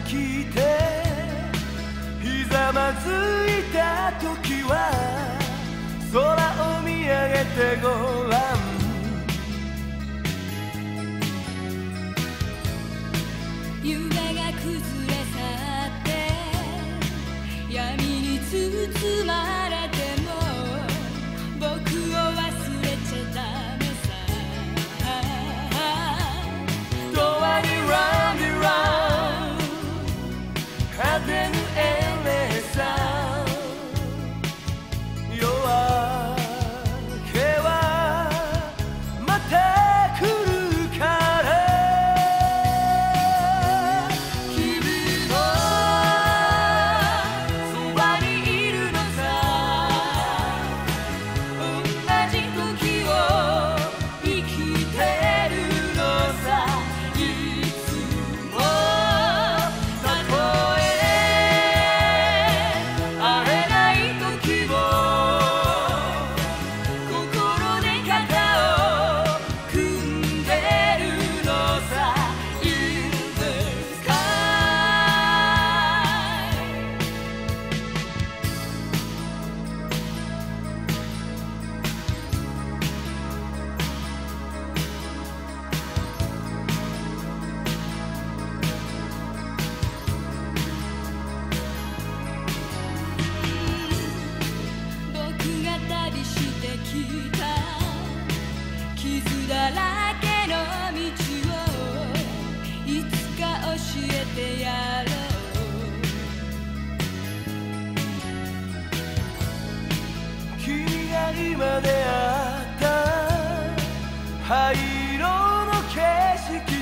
きてひざまずいた時は空を見上げてごらん。 夢が崩れ去って闇に包まれても僕を忘れちゃダメさ。 永遠に Round and Round 果てぬエンレスさ。夜明けはまた来るから君のそばにいるのさ。同じ時を生きてるのさ。いつもたとえ会えない時も心で肩を組んでるのさ。In the sky 僕が旅してきた傷だらけの道をいつか教えてやろう。君が今出会った灰色の景色